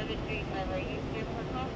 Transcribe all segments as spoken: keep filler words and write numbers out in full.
the street ever used to for coffee?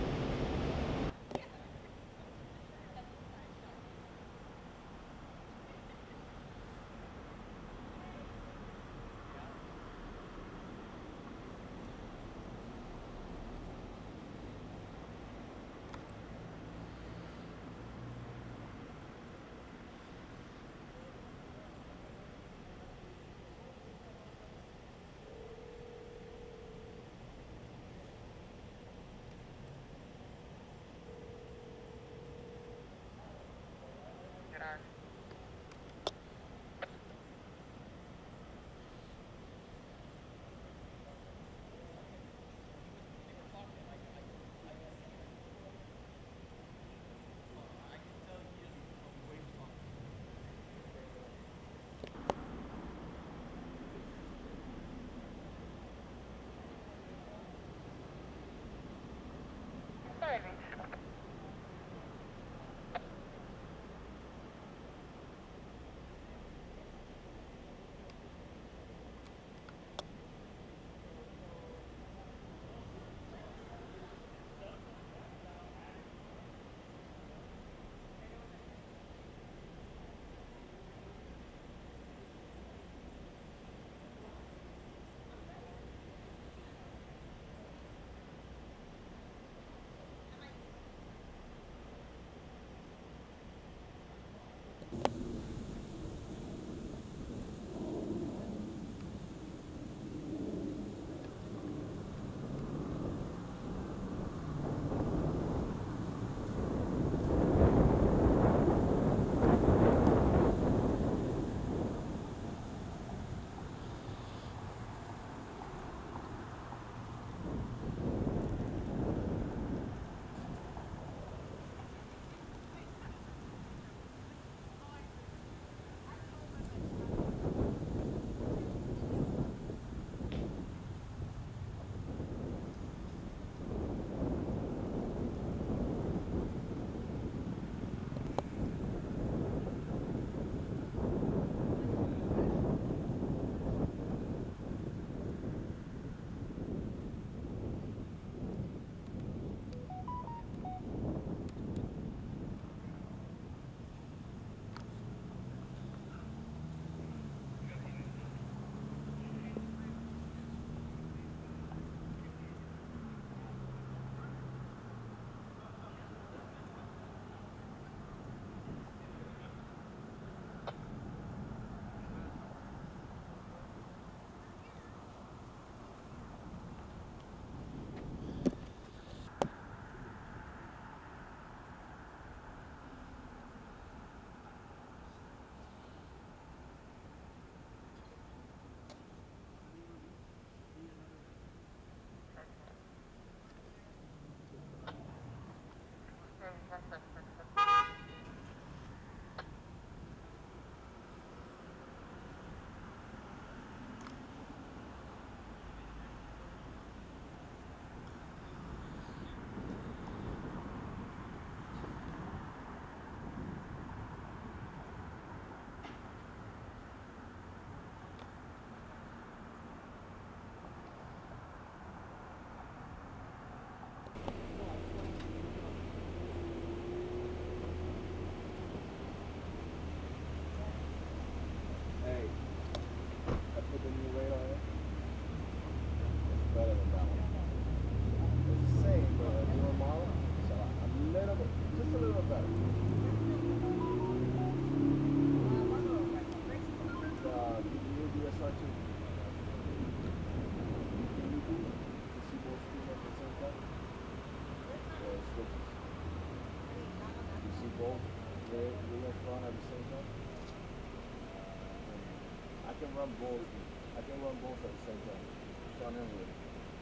can run both. I can run both at the same time. Front and rear.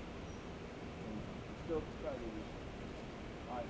And still try to do this. Alright.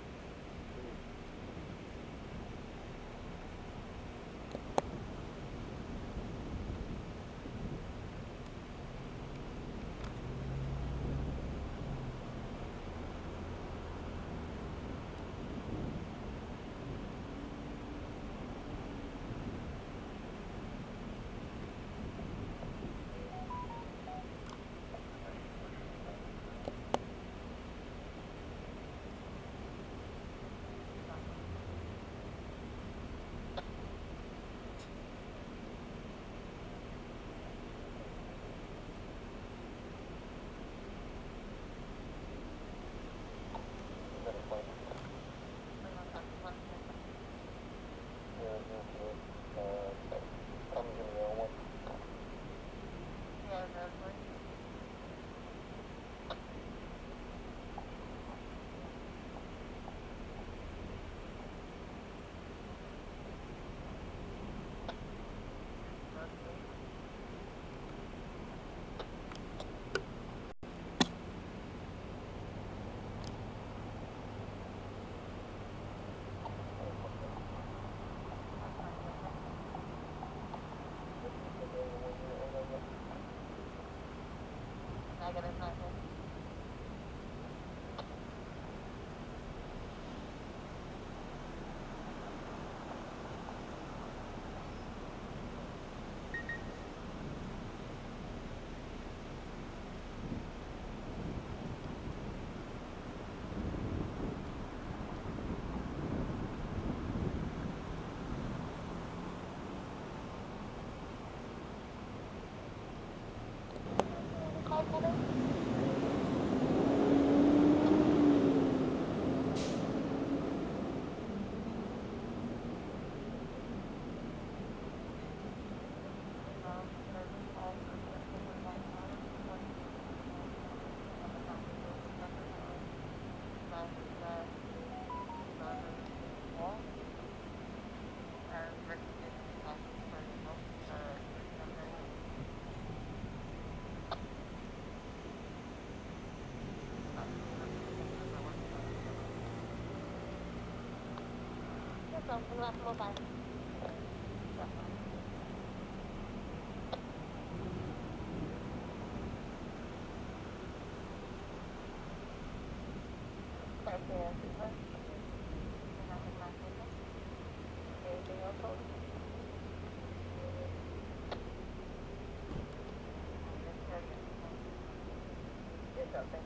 So, remarkable five. Anything else, folks? It's okay.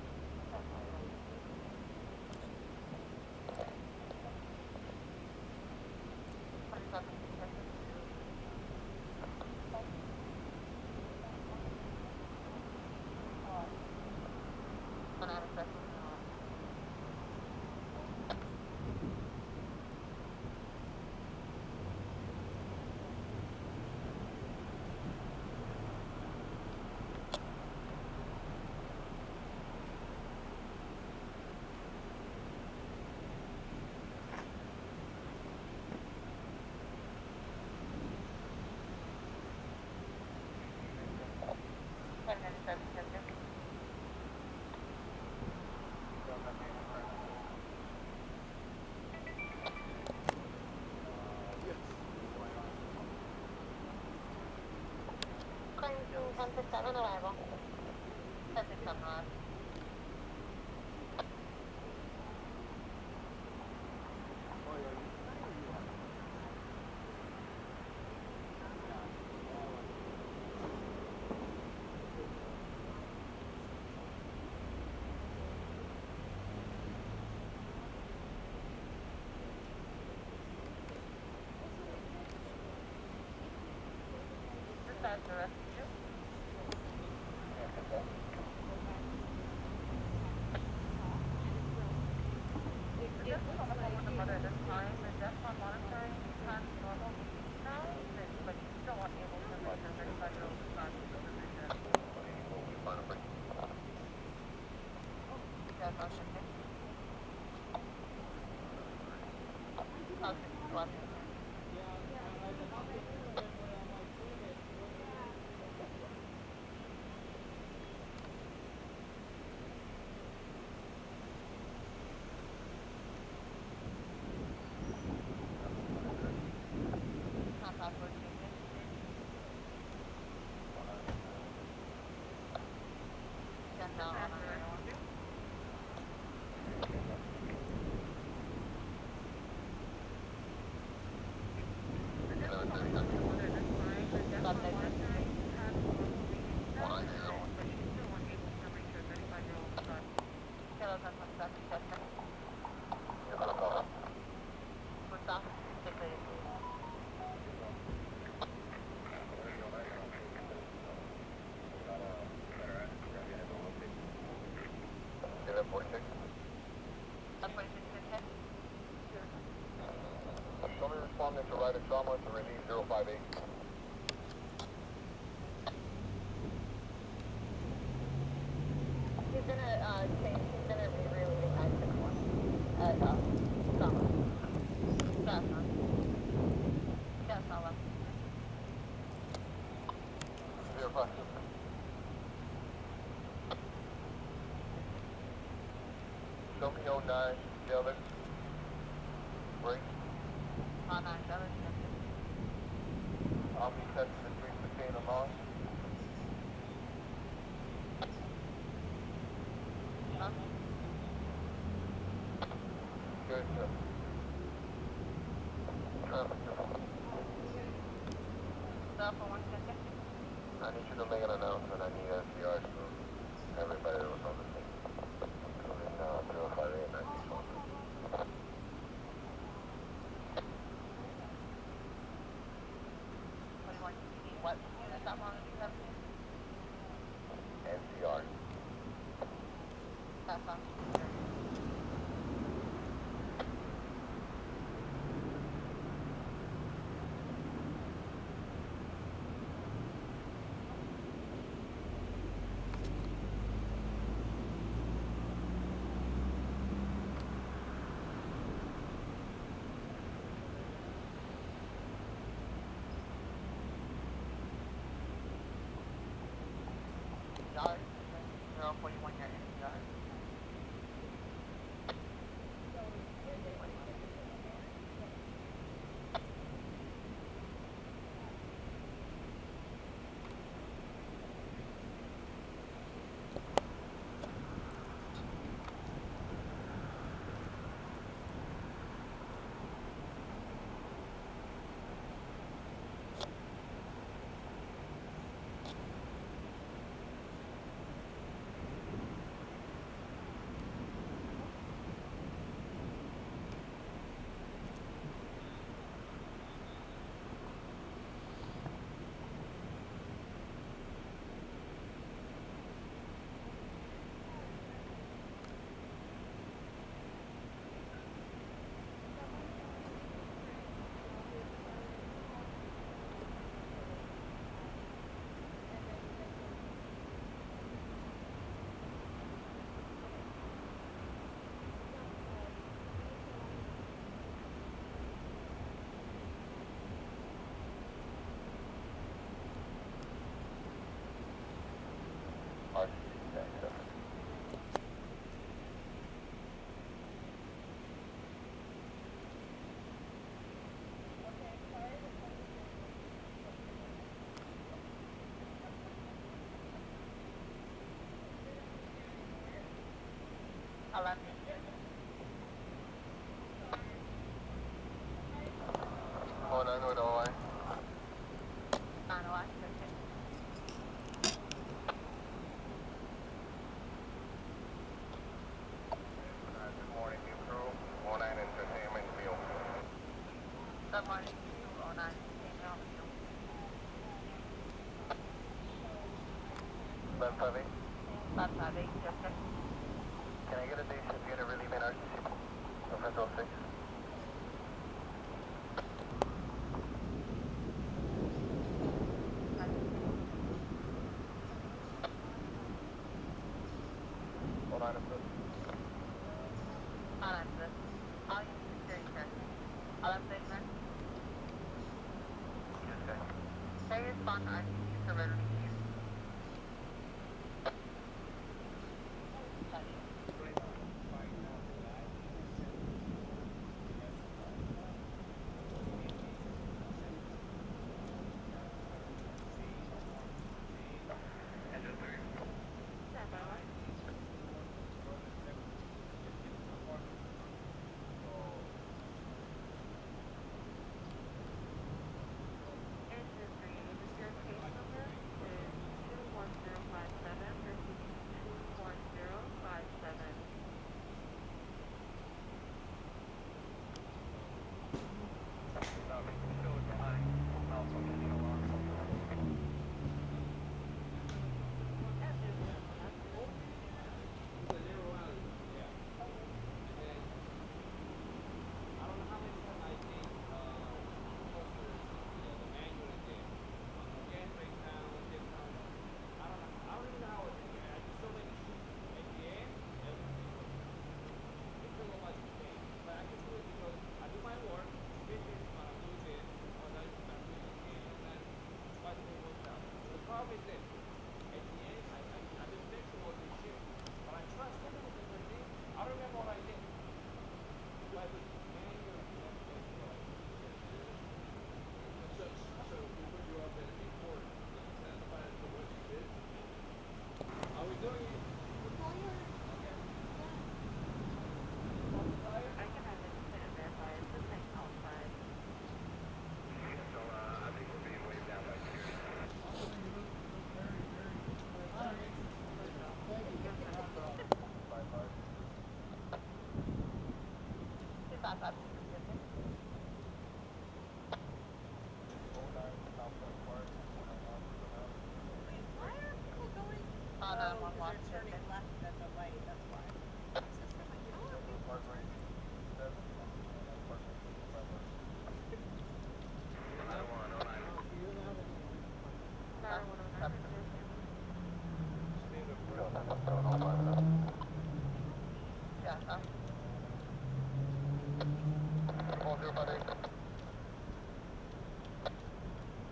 one six seven arrival. ten six seven arrival. That's the rest of you. Yes, on the phone with the mother at this time. The death on monitoring has normal now, but you still want able to report your thirty-five year old son to the vision. Yes, I'll check it. I'll check it. One. Somebody responding to right at trauma to release zero five eight. He's gonna uh change, he's gonna be releasing nine six one. Uh, uh, trauma. Gas on. Gas on left. Zero five six. Show me oh nine, Jealous. Break. Oh nine, Jealous. Omni text the three container loss. Huh? Good, sir. Traffic. Stop for one second. I need you to make an announcement. I need S D Rs from everybody that was on the scene. Including uh, zero five eight nine six one. What do you want to see? What unit that long? eleven. Oh nine with O I. nine oh one, okay. Good morning, new crew. oh nine Entertainment View. Good morning, two oh nine, Daniel View. eleven five eight. eleven five eight, ejected. Can I get a day shift unit relieving R C C? November oh six. Hold on a minute. All right, sir. I'll use security check. eleven thirty-nine. Yes, guys. They respond to R C C to relieve you.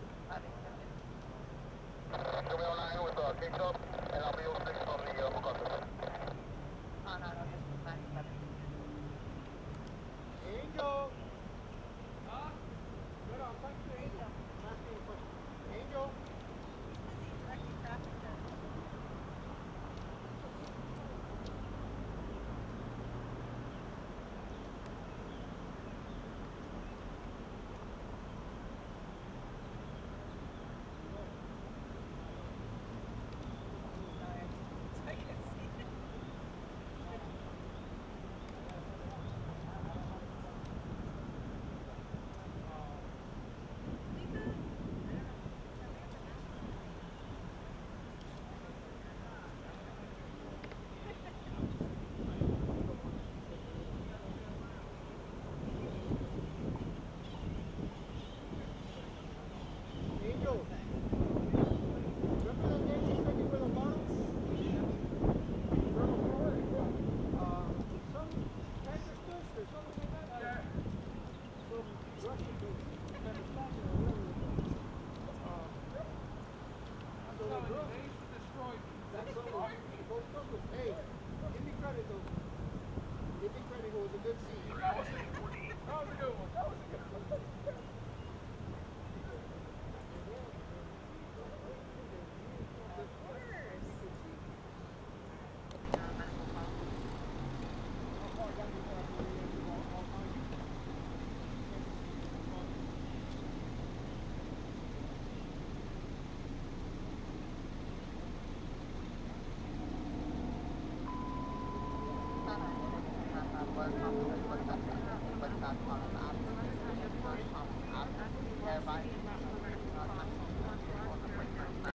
Show me online with uh, cake up, and I'll be able to take it on the uh, book on the